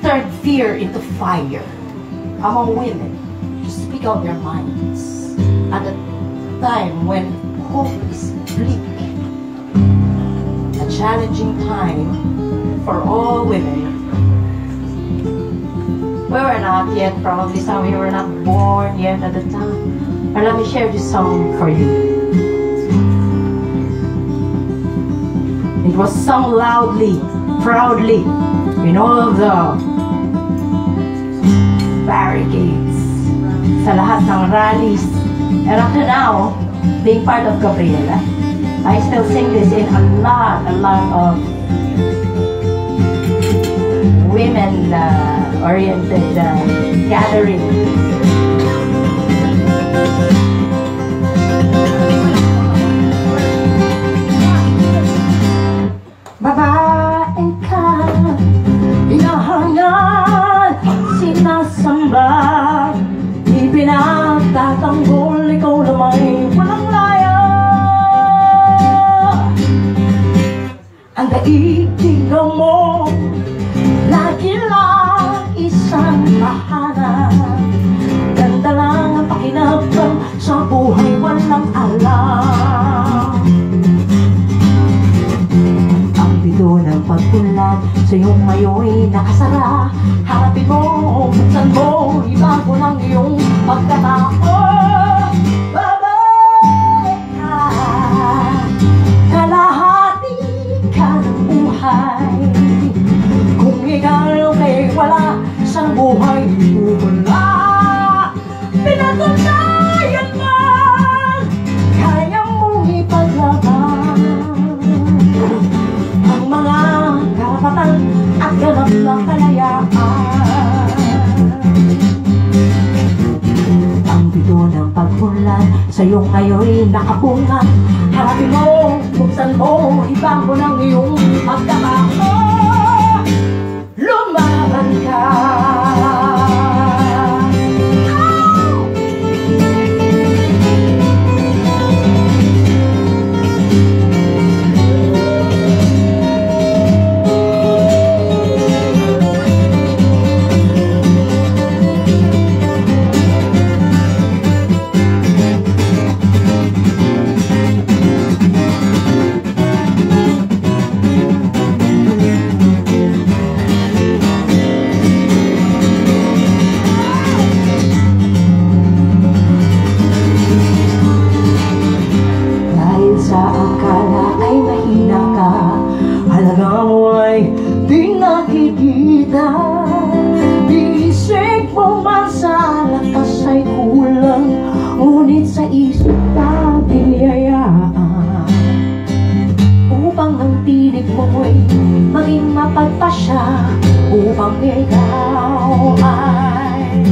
turned fear into fire among women to speak out their minds at a time when hope is bleak. A challenging time for all women. We were not yet, probably some of you were not born yet at the time. But let me share this song for you. It was sung loudly, proudly, in all of the barricades, sa lahat ng rallies. And up to now, being part of Gabriela, I still sing this in a lot of women-oriented gatherings. Babae ka, inahangal, sinasamba, ipinagtatanggol, ikaw lamang walang laya. Ang daigdig mo, lagi lang isang tahanan. Ganda lang ang pakinabang sa buhay, walang alam. Ng pagpulan sa iyong ngayon nakasara. Harapin mo, buksan mo, ibago ng iyong pagkatao. Babae ka, kalahati ka ng buhay. Kung ikaw ay wala sa buhay, wala. Pinatunayan man, kaya mong ipaglaban at ganap ng kalayaan. Ang bito ng pagpulan sa iyong ngayon nakabunga. Harapin mo, buksan mo, ibang mo ng iyong pagkakao. Lumaban ka. Isip mo man sa lakas ay kulang, ngunit sa isip na biyayaan upang ang tinig mo'y maging mapagpasya, upang ikaw ay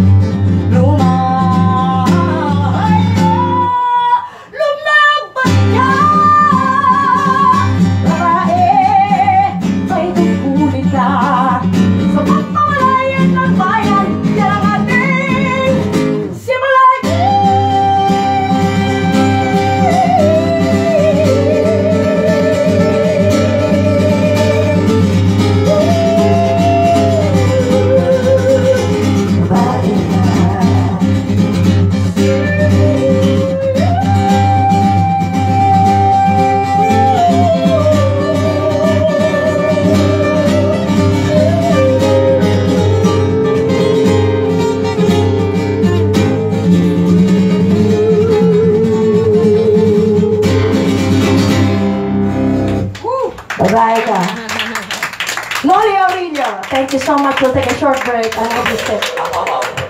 Babae ka. Noli Aurillo, thank you so much. We'll take a short break. I hope you stay.